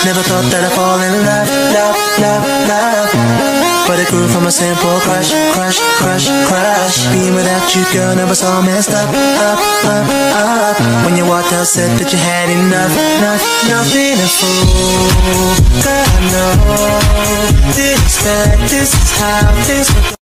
Never thought that I'd fall in love, love, love, love. But it grew from a simple crush, crush, crush, crush. Being without you, girl, never so messed up, up, up, up. When you walked out, said that you had enough, enough, nothing to fool. Girl, I know, didn't expect this is how this would go.